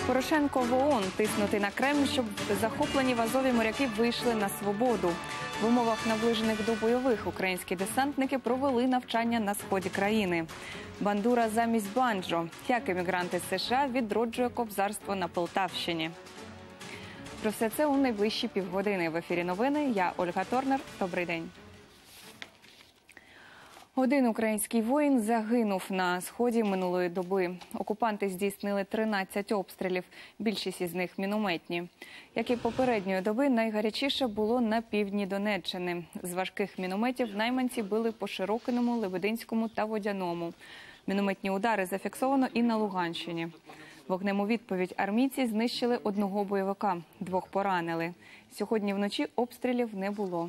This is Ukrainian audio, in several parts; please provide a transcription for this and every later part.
Порошенко в ООН тиснути на Кремль, щоб захоплені в Азові моряки вийшли на свободу. В умовах наближених до бойових українські десантники провели навчання на сході країни. Бандура замість банджо. Як емігранти з США відроджує кобзарство на Полтавщині. Про все це у найближчі півгодини. В ефірі новини. Я Ольга Торнер. Добрий день. Один український воїн загинув на сході минулої доби. Окупанти здійснили 13 обстрілів, більшість із них мінометні. Як і попередньої доби, найгарячіше було на півдні Донеччини. З важких мінометів найманці били по Широкиному, Лебединському та Водяному. Мінометні удари зафіксовано і на Луганщині. Вогнем у відповідь армійці знищили одного бойовика, 2 поранили. Сьогодні вночі обстрілів не було.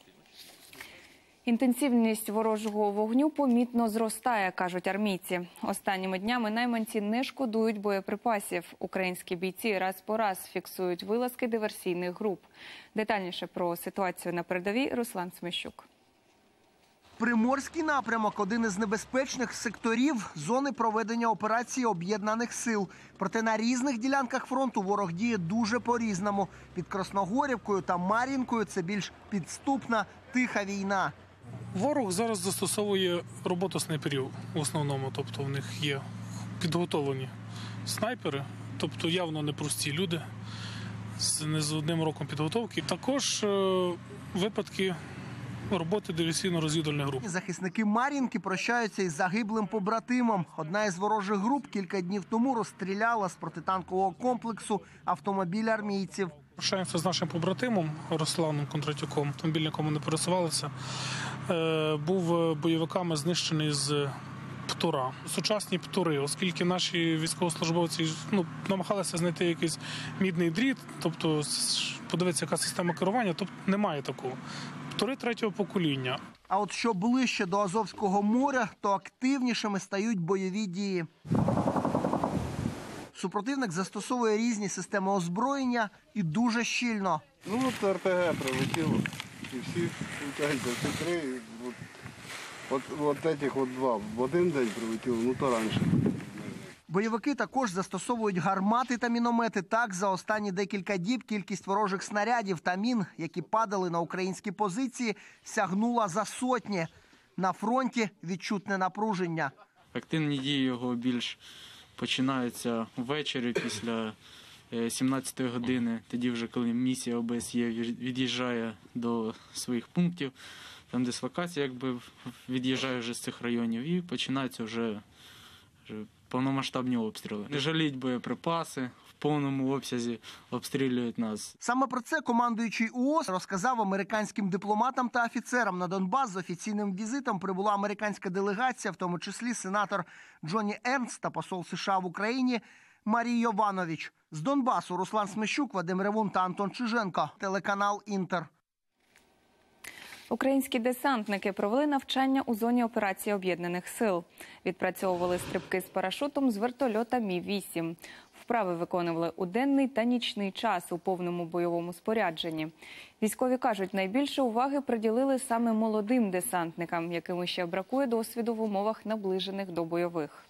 Інтенсивність ворожого вогню помітно зростає, кажуть армійці. Останніми днями найманці не шкодують боєприпасів. Українські бійці раз по раз фіксують вилазки диверсійних груп. Детальніше про ситуацію на передовій Руслан Смещук. Приморський напрямок – один із небезпечних секторів зони проведення операції Об'єднаних сил. Проте на різних ділянках фронту ворог діє дуже по-різному. Під Красногорівкою та Мар'їнкою це більш підступна, тиха війна. Ворог зараз застосовує роботу снайперів в основному, тобто в них є підготовлені снайпери, тобто явно непрості люди не з одним роком підготовки. Також випадки роботи диверсійно-розвідувальних груп. Захисники Мар'їнки прощаються із загиблим побратимом. Одна із ворожих груп кілька днів тому розстріляла з протитанкового комплексу автомобіль армійців. Прощаємося з нашим побратимом Русланом Кондратюком, автомобіль, на якому не пересувалися. Був бойовиками знищений з птура. Сучасні птури, оскільки наші військовослужбовці намагалися знайти якийсь мідний дріт, тобто подивитися, яка система керування, тобто немає такого. Птури 3-го покоління. А от що ближче до Азовського моря, то активнішими стають бойові дії. Супротивник застосовує різні системи озброєння і дуже щільно. Ну от РПГ прилетіло і всі всі 3, от цих от 2 в один день прилетіло, ну то раніше. Бойовики також застосовують гармати та міномети. Так, за останні декілька діб кількість ворожих снарядів та мін, які падали на українські позиції, сягнула за сотні. На фронті відчутне напруження. Активні дії його більш починаються ввечері після 17-ї години. Тоді вже, коли місія ОБСЄ від'їжджає до своїх пунктів, там дислокація від'їжджає вже з цих районів і починаються вже повномасштабні обстріли. Не жаліть боєприпаси, в повному обсязі обстрілюють нас. Саме про це командуючий ООС розказав американським дипломатам та офіцерам. На Донбас з офіційним візитом прибула американська делегація, в тому числі сенатор Джонні Ернст та посол США в Україні Марій Йованович. З Донбасу Руслан Смещук, Вадим Ревун та Антон Чиженко. Телеканал «Інтер». Українські десантники провели навчання у зоні операції Об'єднаних сил. Відпрацьовували стрибки з парашутом з вертольота Мі-8. Вправи виконували у денний та нічний час у повному бойовому спорядженні. Військові кажуть, найбільше уваги приділили саме молодим десантникам, яким ще бракує досвіду в умовах наближених до бойових.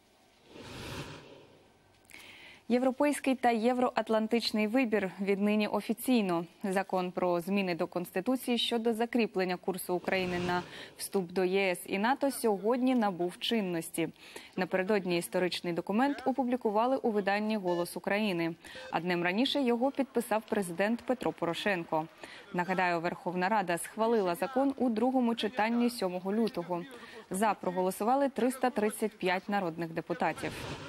Європейський та євроатлантичний вибір віднині офіційно. Закон про зміни до Конституції щодо закріплення курсу України на вступ до ЄС і НАТО сьогодні набув чинності. Напередодні історичний документ опублікували у виданні «Голос України». А днем раніше його підписав президент Петро Порошенко. Нагадаю, Верховна Рада схвалила закон у другому читанні 7 лютого. За проголосували 335 народних депутатів.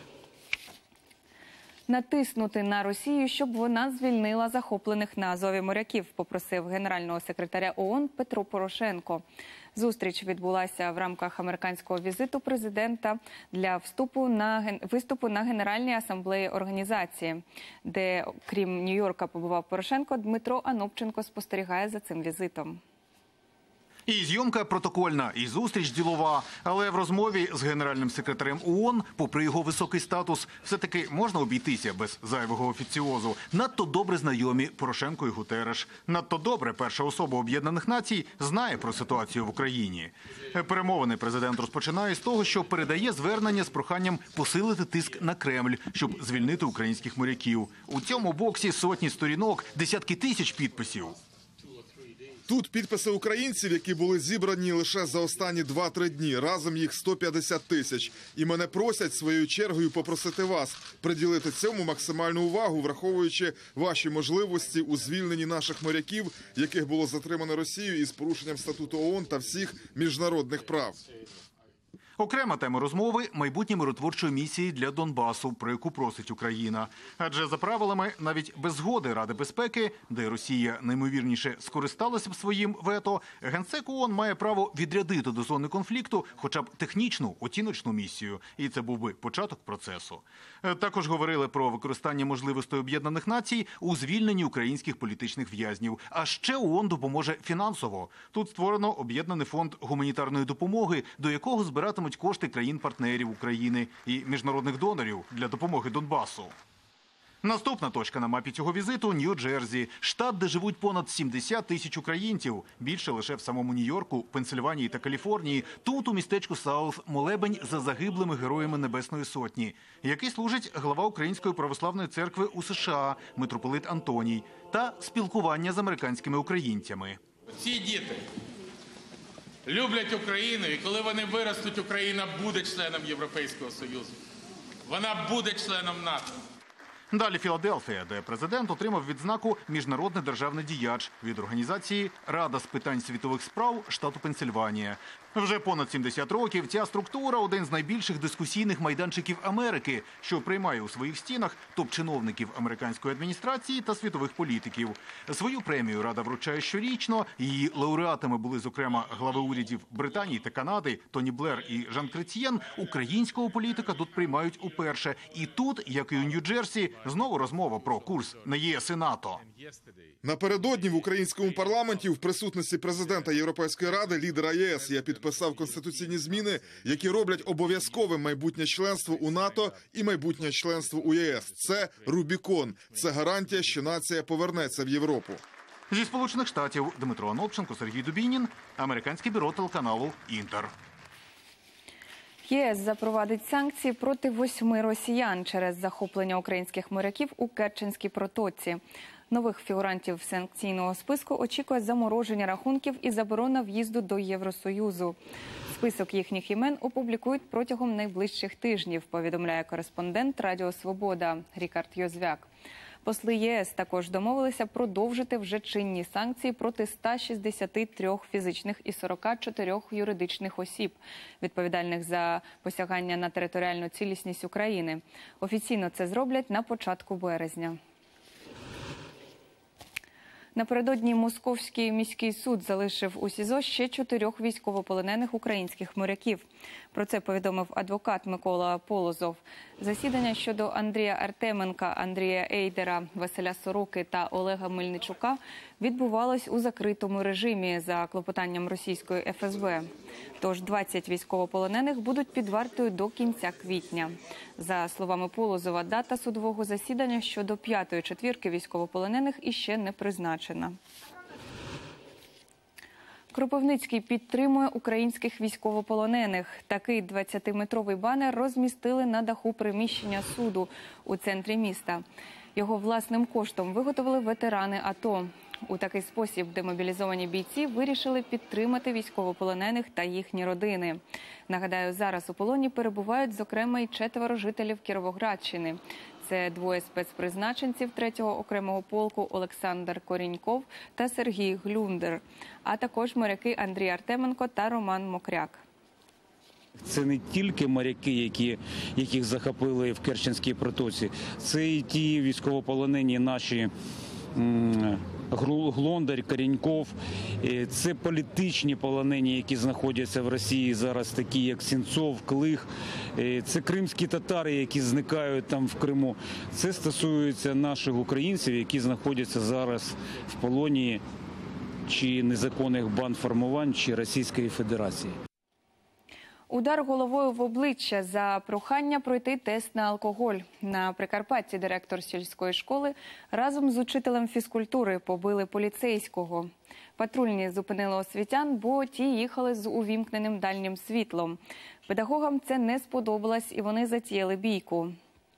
Натиснути на Росію, щоб вона звільнила захоплених на Азові моряків, попросив генерального секретаря ООН Петро Порошенко. Зустріч відбулася в рамках американського візиту президента для виступу на Генеральній асамблеї організації, де, крім Нью-Йорка, побував Порошенко. Дмитро Анопченко спостерігає за цим візитом. І зйомка протокольна, і зустріч ділова. Але в розмові з генеральним секретарем ООН, попри його високий статус, все-таки можна обійтися без зайвого офіціозу. Надто добре знайомі Порошенко і Гутереш. Надто добре перша особа Об'єднаних Націй знає про ситуацію в Україні. Перемовини президент розпочинає з того, що передає звернення з проханням посилити тиск на Кремль, щоб звільнити українських моряків. У цьому боксі сотні сторінок, десятки тисяч підписів. Тут підписи українців, які були зібрані лише за останні 2-3 дні. Разом їх 150 тисяч. І мене просять своєю чергою попросити вас приділити цьому максимальну увагу, враховуючи ваші можливості у звільненні наших моряків, яких було затримано Росією із порушенням статуту ООН та всіх міжнародних прав. Окрема тема розмови – майбутнє миротворчої місії для Донбасу, про яку просить Україна. Адже за правилами, навіть без згоди Ради безпеки, де Росія наймовірніше скористалася б своїм вето, Генсек ООН має право відрядити до зони конфлікту хоча б технічну оціночну місію. І це був би початок процесу. Також говорили про використання можливостей Об'єднаних Націй у звільненні українських політичних в'язнів. А ще ООН допоможе фінансово. Тут створено Об'єднаний фонд гуманітарної допомоги, до якого збиратимуть кошти країн-партнерів України і міжнародних донорів для допомоги Донбасу. Наступна точка на мапі цього візиту – Нью-Джерсі, штат, де живуть понад 70 тисяч українців. Більше лише в самому Нью-Йорку, Пенсильванії та Каліфорнії. Тут, у містечку Саус, молебень за загиблими героями Небесної Сотні, який служить глава Української православної церкви у США, митрополит Антоній, та спілкування з американськими українцями. Ці діти люблять Україну, і коли вони виростуть, Україна буде членом Європейського Союзу. Вона буде членом НАТО. Далі Філадельфія, де президент отримав відзнаку «Міжнародний державний діяч» від організації «Рада з питань світових справ» штату Пенсильванія. Вже понад 70 років ця структура – один з найбільших дискусійних майданчиків Америки, що приймає у своїх стінах топ-чиновників американської адміністрації та світових політиків. Свою премію Рада вручає щорічно. Її лауреатами були, зокрема, глави урядів Британії та Канади Тоні Блер і Жан Кретьєн. Українського політика тут приймають уперше. І тут, як і у Нью-Джерсі, знову розмова про курс на ЄС і НАТО. Напередодні в українському парламенті в присутності президента Європейської ради, лідера ЄС, я підписав конституційні зміни, які роблять обов'язковим майбутнє членство у НАТО і майбутнє членство у ЄС. Це Рубікон. Це гарантія, що нація повернеться в Європу. Зі Сполучених Штатів Дмитро Анопченко, Сергій Дубінін, американське бюро телеканалу «Інтер». ЄС запровадить санкції проти 8 росіян через захоплення українських моряків у Керченській протоці. Нових фігурантів санкційного списку очікує замороження рахунків і заборона в'їзду до Євросоюзу. Список їхніх імен опублікують протягом найближчих тижнів, повідомляє кореспондент Радіо Свобода Рікард Йозвяк. Посли ЄС також домовилися продовжити вже чинні санкції проти 163 фізичних і 44 юридичних осіб, відповідальних за посягання на територіальну цілісність України. Офіційно це зроблять на початку березня. Напередодні Московський міський суд залишив у СІЗО ще 4 військовополонених українських моряків. Про це повідомив адвокат Микола Полозов. Засідання щодо Андрія Артеменка, Андрія Ейдера, Василя Сороки та Олега Мельничука відбувалось у закритому режимі за клопотанням російської ФСБ. Тож 20 військовополонених будуть під вартою до кінця квітня. За словами Полозова, дата судового засідання щодо 5-ї четвірки військовополонених іще не призначена. Кропивницький підтримує українських військовополонених. Такий 20-метровий банер розмістили на даху приміщення суду у центрі міста. Його власним коштом виготовили ветерани АТО. У такий спосіб демобілізовані бійці вирішили підтримати військовополонених та їхні родини. Нагадаю, зараз у полоні перебувають, зокрема, і 4 жителів Кіровоградщини. Це 2 спецпризначенців 3-го окремого полку Олександр Коріньков та Сергій Глюндер, а також моряки Андрій Артеменко та Роман Мокряк. Це не тільки моряки, яких захопили в Керченській протоці, це і ті військовополонені наші Глондар, Коріньков. Це політичні полонені, які знаходяться в Росії зараз, такі як Сенцов, Клих. Це кримські татари, які зникають там в Криму. Це стосується наших українців, які знаходяться зараз в полоні чи незаконних бандформувань, чи Російської Федерації. Удар головою в обличчя за прохання пройти тест на алкоголь. На Прикарпатті директор сільської школи разом з учителем фізкультури побили поліцейського. Патрульні зупинили освітян, бо ті їхали з увімкненим дальнім світлом. Педагогам це не сподобалось і вони затіяли бійку.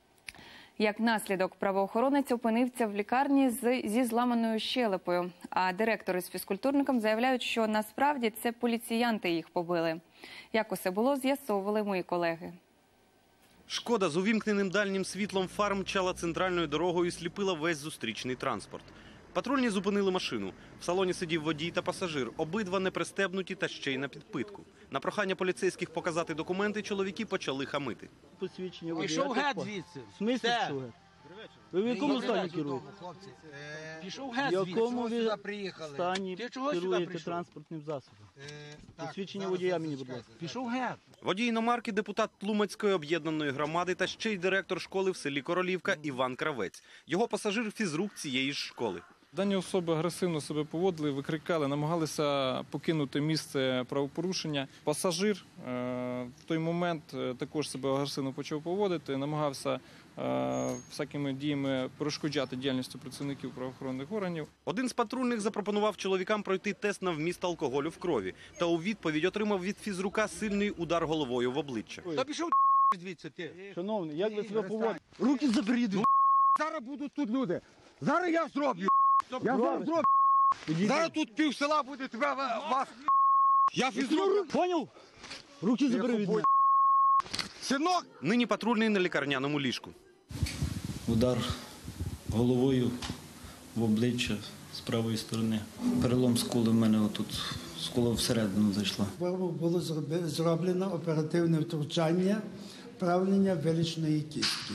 Як наслідок, правоохоронець опинився в лікарні зі зламаною щелепою. А директори з фізкультурником заявляють, що насправді це поліціянти їх побили. Як усе було, з'ясовували мої колеги. Шкода з увімкненим дальнім світлом фар мчала центральною дорогою і сліпила весь зустрічний транспорт. Патрульні зупинили машину. В салоні сидів водій та пасажир. Обидва не пристебнуті та ще й на підпитку. На прохання поліцейських показати документи чоловіки почали хамити. Посвідчення водія. Пішов геть звідси. В смислі пішов геть? Ви в якому стані керуєте? Пішов геть звідси. В якому ви стані керуєте транспортним засобом? Посвідчення водія мені, будь ласка. Пішов геть. Водій іномарки – депутат Тлумацької об'єднаної громади та ще й директор школи в селі Королівка Іван Кравець. Його пасажир – фізрук цієї ж школи. Дані особи агресивно себе поводили, викрикали, намагалися покинути місце правопорушення. Пасажир в той момент також себе агресивно почав поводити, намагався всякими діями перешкоджати діяльністю працівників правоохоронних органів. Один з патрульних запропонував чоловікам пройти тест на вміст алкоголю в крові. Та у відповідь отримав від фізрука сильний удар головою в обличчя. Та пішов звідси ти. Шановний, як ви себе поводите? Руки заберіть. Зараз будуть тут люди. Зараз я зроблю. Я зараз зроблю. Зараз тут пів села буде тебе вас. Я фізрук. Поняв? Руки забери від мене. Синок. Нині патрульний на лікарняному ліжку. Удар головою в обличчя з правої сторони. Перелом скули в мене отут, скула всередину зайшла. Було зроблено оперативне втручання, вправлення вилічної кістки.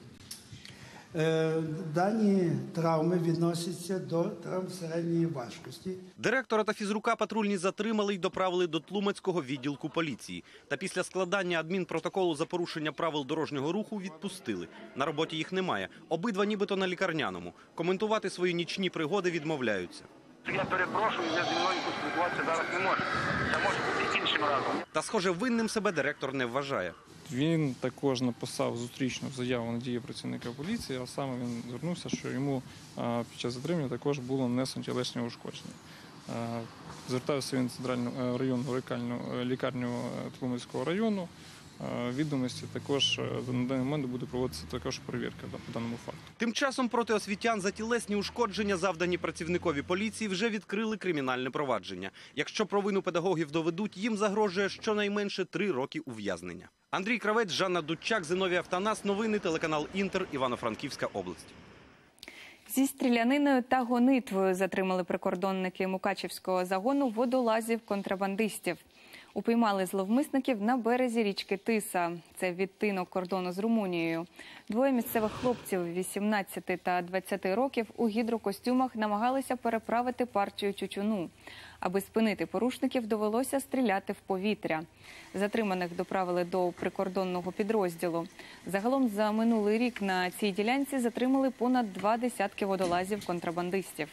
Дані травми відносяться до травм середньої важкості. Директора та фізрука патрульні затримали й доправили до Тлумацького відділку поліції. Та після складання адмінпротоколу за порушення правил дорожнього руху відпустили. На роботі їх немає. Обидва нібито на лікарняному. Коментувати свої нічні пригоди відмовляються. Я перепрошую, я зі мною поспілкуватися зараз не можу. Це може бути іншим разом. Та, схоже, винним себе директор не вважає. Він також написав зустрічну заяву на дії працівника поліції, а саме він звернувся, що йому під час затримання також було нанесено тілесні ушкодження. Звертався він в центральну районну лікарню Тлумацького району. Відомості також на даний момент буде проводитися також перевірка по даному факту. Тим часом проти освітян за тілесні ушкодження, завдані працівникові поліції, вже відкрили кримінальне провадження. Якщо провину педагогів доведуть, їм загрожує щонайменше 3 роки ув'язнення. Андрій Кравець, Жанна Дудчак, Зиновій Автанас. Новини, телеканал Інтер, Івано-Франківська область. Зі стріляниною та гонитвою затримали прикордонники Мукачівського загону водолазів-контрабандистів. Упіймали зловмисників на березі річки Тиса. Це відтинок кордону з Румунією. Двоє місцевих хлопців 18 та 20 років у гідрокостюмах намагалися переправити партію тютюну. Аби спинити порушників, довелося стріляти в повітря. Затриманих доправили до прикордонного підрозділу. Загалом за минулий рік на цій ділянці затримали понад 2 десятки водолазів-контрабандистів.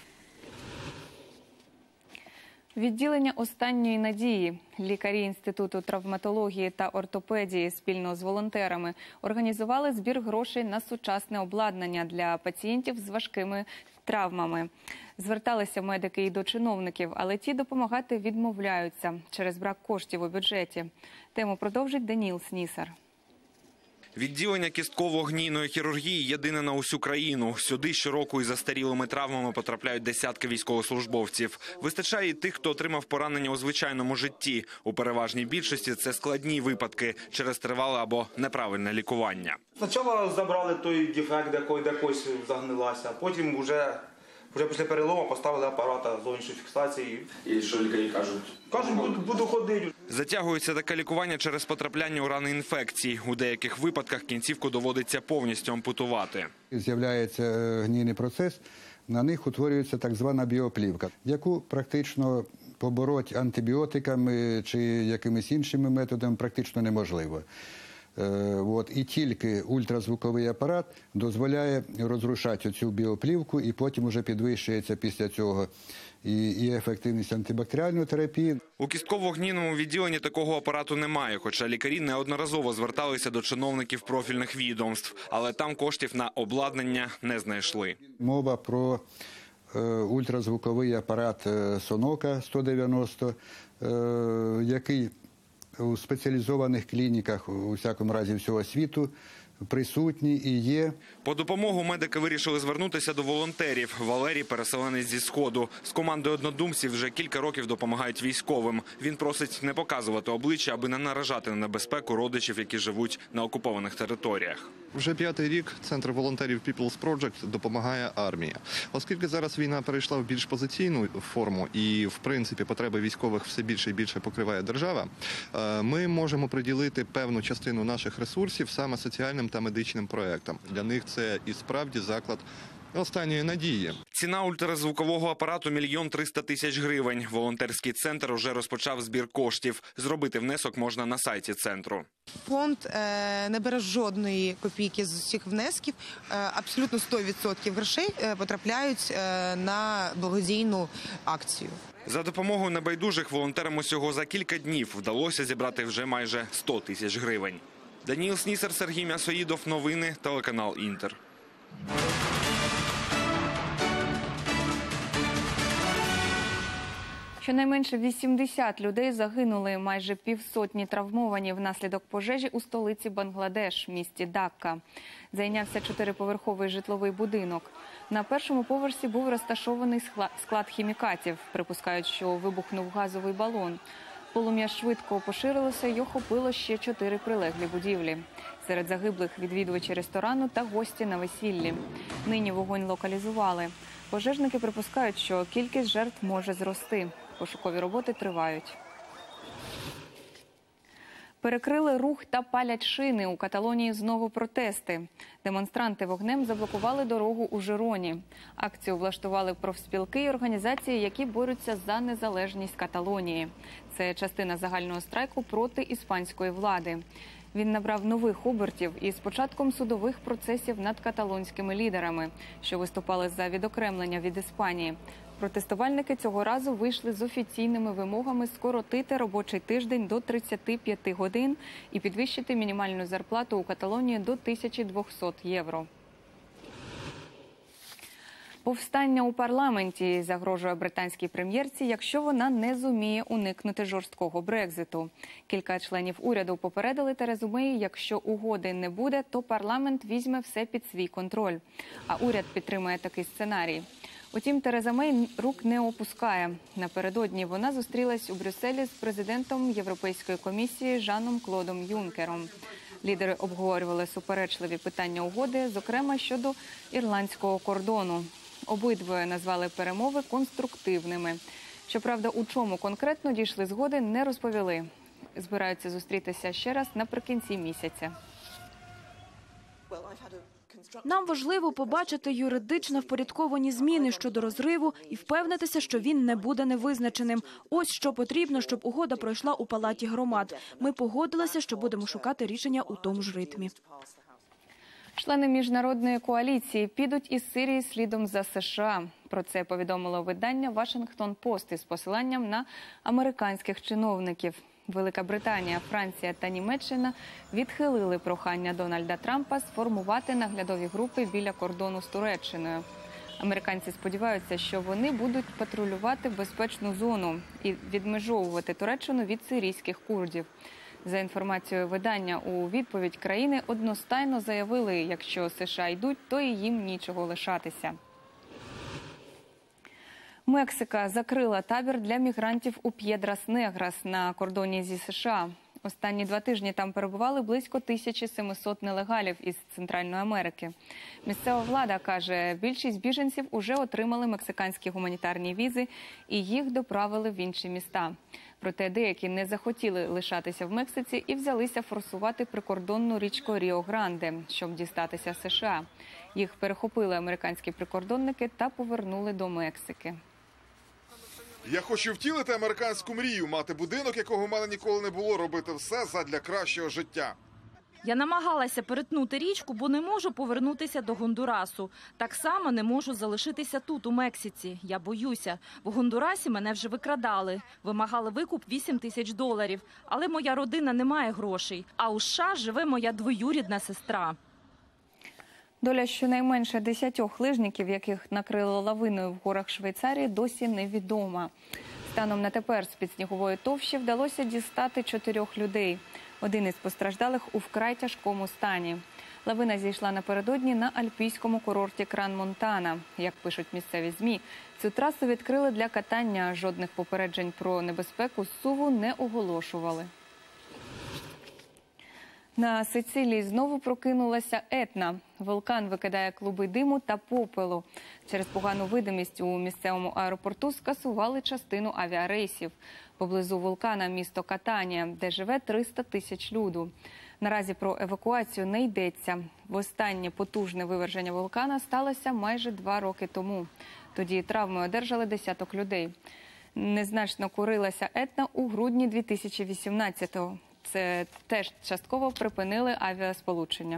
Відділення «Останньої надії». Лікарі Інституту травматології та ортопедії спільно з волонтерами організували збір грошей на сучасне обладнання для пацієнтів з важкими травмами. Зверталися медики і до чиновників, але ті допомагати відмовляються через брак коштів у бюджеті. Тему продовжить Даніл Снісар. Відділення кістково-гнійної хірургії єдине на усю країну. Сюди щороку із застарілими травмами потрапляють десятки військовослужбовців. Вистачає і тих, хто отримав поранення у звичайному житті. У переважній більшості це складні випадки через тривале або неправильне лікування. Спочатку забрали той дефект, де кость загнилася, а потім вже після перелому поставили апарат зовнішньої фіксації. І що лікарі кажуть? Кажуть, буду ходити. Затягується таке лікування через потрапляння у рани інфекцій. У деяких випадках кінцівку доводиться повністю ампутувати. З'являється гнійний процес, на них утворюється так звана біоплівка, яку практично побороти антибіотиками чи якимись іншими методами практично неможливо. І тільки ультразвуковий апарат дозволяє розрушати цю біоплівку, і потім вже підвищується після цього і ефективність антибактеріальної терапії. У кістково-гнійному відділенні такого апарату немає, хоча лікарі неодноразово зверталися до чиновників профільних відомств, але там коштів на обладнання не знайшли. Мова про ультразвуковий апарат Сонока 190, який у спеціалізованих клініках, у всякому разі всього світу, присутні і є. По допомогу медики вирішили звернутися до волонтерів. Валерій – переселенець зі Сходу. З командою однодумців вже кілька років допомагають військовим. Він просить не показувати обличчя, аби не наражати на небезпеку родичів, які живуть на окупованих територіях. Вже 5-й рік Центр волонтерів People's Project допомагає армії. Оскільки зараз війна перейшла в більш позиційну форму і, в принципі, потреби військових все більше і більше покриває держава, ми можемо приділити певну частину наших ресурсів саме соціальним та медичним проєктам. Для них це і справді заклад останньої надії. Ціна ультразвукового апарату – 1 300 000 гривень. Волонтерський центр уже розпочав збір коштів. Зробити внесок можна на сайті центру. Фонд не бере жодної копійки з усіх внесків. Абсолютно 100% грошей потрапляють на благодійну акцію. За допомогою небайдужих волонтерам усього за кілька днів вдалося зібрати вже майже 100 000 гривень. Даніл Снісар, Сергій Мясоїдов. Новини, телеканал «Інтер». Щонайменше 80 людей загинули, майже півсотні травмовані внаслідок пожежі у столиці Бангладеш, місті Дакка. Зайнявся 4-поверховий житловий будинок. На першому поверсі був розташований склад хімікатів. Припускають, що вибухнув газовий балон. Полум'я швидко поширилося і охопило ще 4 прилеглі будівлі. Серед загиблих відвідувачі ресторану та гості на весіллі. Нині вогонь локалізували. Пожежники припускають, що кількість жертв може зрости. Пошукові роботи тривають. Перекрили рух та палять шини. У Каталонії знову протести. Демонстранти вогнем заблокували дорогу у Жироні. Акцію влаштували профспілки і організації, які борються за незалежність Каталонії. Це частина загального страйку проти іспанської влади. Він набрав нових обертів із початком судових процесів над каталонськими лідерами, що виступали за відокремлення від Іспанії. Протестувальники цього разу вийшли з офіційними вимогами скоротити робочий тиждень до 35 годин і підвищити мінімальну зарплату у Каталонії до 1200 євро. Повстання у парламенті загрожує британській прем'єрці, якщо вона не зуміє уникнути жорсткого Брекзиту. Кілька членів уряду попередили Терезу Мей, якщо угоди не буде, то парламент візьме все під свій контроль. А уряд підтримує такий сценарій. Утім, Тереза Мей рук не опускає. Напередодні вона зустрілась у Брюсселі з президентом Європейської комісії Жаном Клодом Юнкером. Лідери обговорювали суперечливі питання угоди, зокрема щодо ірландського кордону. Обидвоє назвали перемови конструктивними. Щоправда, у чому конкретно дійшли згоди, не розповіли. Збираються зустрітися ще раз наприкінці місяця. Нам важливо побачити юридично впорядковані зміни щодо розриву і впевнитися, що він не буде невизначеним. Ось що потрібно, щоб угода пройшла у Палаті громад. Ми погодилися, що будемо шукати рішення у тому ж ритмі. Члени міжнародної коаліції підуть із Сирії слідом за США. Про це повідомило видання «Вашингтон-Пост» із посиланням на американських чиновників. Велика Британія, Франція та Німеччина відхилили прохання Дональда Трампа сформувати наглядові групи біля кордону з Туреччиною. Американці сподіваються, що вони будуть патрулювати безпечну зону і відмежовувати Туреччину від сирійських курдів. За інформацією видання, у відповідь країни одностайно заявили, якщо США йдуть, то і їм нічого лишатися. Мексика закрила табір для мігрантів у П'єдрас-Неграс на кордоні зі США. Останні 2 тижні там перебували близько 1700 нелегалів із Центральної Америки. Місцева влада каже, більшість біженців уже отримали мексиканські гуманітарні візи і їх доправили в інші міста. Проте деякі не захотіли лишатися в Мексиці і взялися форсувати прикордонну річку Ріо-Гранде, щоб дістатися США. Їх перехопили американські прикордонники та повернули до Мексики. Я хочу втілити американську мрію, мати будинок, якого в мене ніколи не було, робити все задля кращого життя. Я намагалася перетнути річку, бо не можу повернутися до Гондурасу. Так само не можу залишитися тут, у Мексиці. Я боюся. В Гондурасі мене вже викрадали. Вимагали викуп $8000. Але моя родина не має грошей. А у США живе моя двоюрідна сестра. Доля щонайменше 10 лижників, яких накрило лавиною в горах Швейцарії, досі невідома. Станом на тепер з-під снігової товщі вдалося дістати 4 людей. Один із постраждалих у вкрай тяжкому стані. Лавина зійшла напередодні на альпійському курорті Кран-Монтана. Як пишуть місцеві ЗМІ, цю трасу відкрили для катання. Жодних попереджень про небезпеку зсуву не оголошували. На Сицилії знову прокинулася Етна. Вулкан викидає клуби диму та попелу. Через погану видимість у місцевому аеропорту скасували частину авіарейсів. Поблизу вулкана місто Катанія, де живе 300 тисяч люду. Наразі про евакуацію не йдеться. Востаннє потужне виверження вулкана сталося майже 2 роки тому. Тоді травми одержали десяток людей. Незначно курилася Етна у грудні 2018-го. Це теж частково припинили авіасполучення.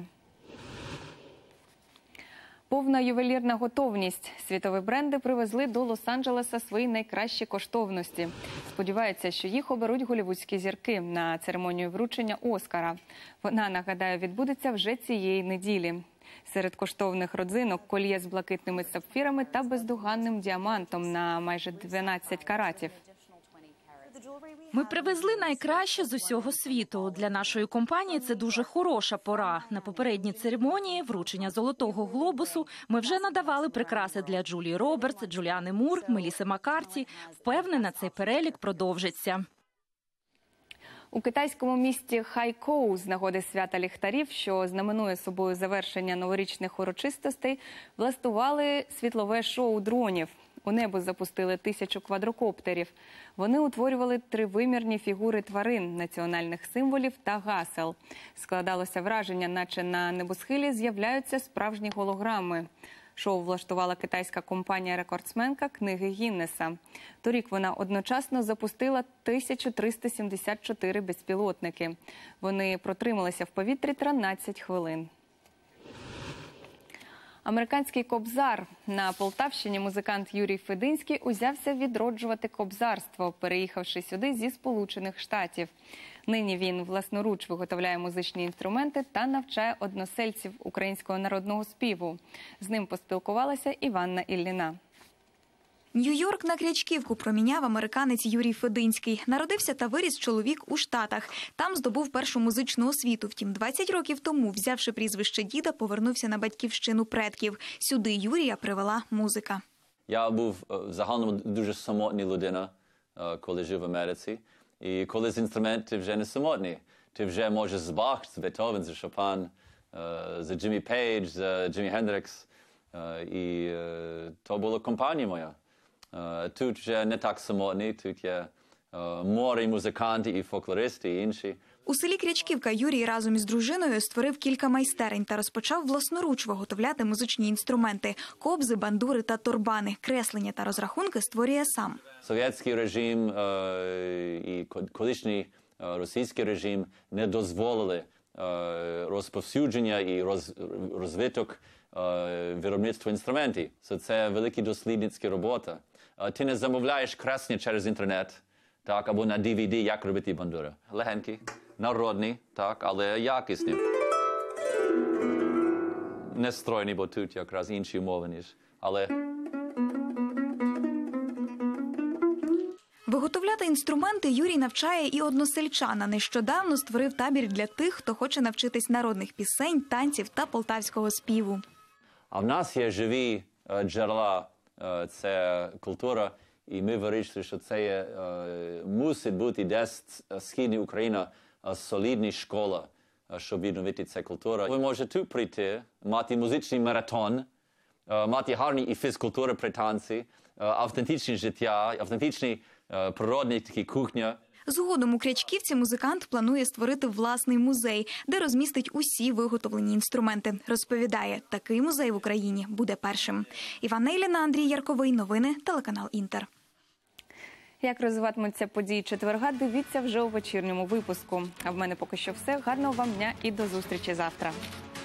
Повна ювелірна готовність. Світові бренди привезли до Лос-Анджелеса свої найкращі коштовності. Сподіваються, що їх оберуть голлівудські зірки на церемонію вручення Оскара. Вона, нагадаю, відбудеться вже цієї неділі. Серед коштовних родзинок – кольє з блакитними сапфірами та бездоганним діамантом на майже 12 каратів. Ми привезли найкраще з усього світу. Для нашої компанії це дуже хороша пора. На попередній церемонії вручення Золотого глобусу ми вже надавали прикраси для Джулії Робертс, Джуліани Мур, Меліси Маккарті. Впевнена, цей перелік продовжиться. У китайському місті Хайкоу з нагоди свята ліхтарів, що знаменує собою завершення новорічних урочистостей, влаштували світлове шоу дронів. У небо запустили 1000 квадрокоптерів. Вони утворювали тривимірні фігури тварин, національних символів та гасел. Складалося враження, наче на небосхилі з'являються справжні голограми. Шоу влаштувала китайська компанія-рекордсменка книги Гіннеса. Торік вона одночасно запустила 1374 безпілотники. Вони протрималися в повітрі 13 хвилин. Американський кобзар. На Полтавщині музикант Юрій Фединський узявся відроджувати кобзарство, переїхавши сюди зі Сполучених Штатів. Нині він власноруч виготовляє музичні інструменти та навчає односельців українського народного співу. З ним поспілкувалася Іванна Ілліна. Нью-Йорк на Крячківку проміняв американець Юрій Фединський. Народився та виріс чоловік у Штатах. Там здобув першу музичну освіту. Втім, 20 років тому, взявши прізвище діда, повернувся на батьківщину предків. Сюди Юрія привела музика. Я був загалом дуже самотня людина, коли жив в Америці. І коли з інструментів вже не самотній. Ти вже можеш з Бах, з Бетховен, з Шопен, з Джиммі Пейдж, з Джиммі Хендрикс. І то була компанія моя. Тут вже не так самотні, тут є море музикантів і фольклористи, і інші. У селі Крячківка Юрій разом із дружиною створив кілька майстерень та розпочав власноруч виготовляти музичні інструменти – кобзи, бандури та торбани. Креслення та розрахунки створює сам. Совєтський режим і колишній російський режим не дозволили розповсюдження і розвиток виробництва інструментів. Це велика дослідницька робота. Ти не замовляєш креслення через інтернет, так, або на DVD, як робити бандури. Легенькі, народні, так, але якісні. Не стройні, бо тут якраз інші умови, ніж, але... Виготовляти інструменти Юрій навчає і односельчана. Нещодавно створив табір для тих, хто хоче навчитись народних пісень, танців та полтавського співу. А в нас є живі джерела, це культура, і ми вирішили, що це мусить бути десь східна Україна, солідна школа, щоб відновити цю культуру. Ви можете тут прийти, мати музичний маратон, мати гарні і фізкультури при танці, автентичне життя, автентичні природні такі кухня. Згодом у Крячківці музикант планує створити власний музей, де розмістить усі виготовлені інструменти. Розповідає, такий музей в Україні буде першим. Іванна Ілліна, Андрій Ярковий. Новини, телеканал Інтер. Як розвиватимуться події четверга, дивіться вже у вечірньому випуску. А в мене поки що все. Гарного вам дня і до зустрічі завтра.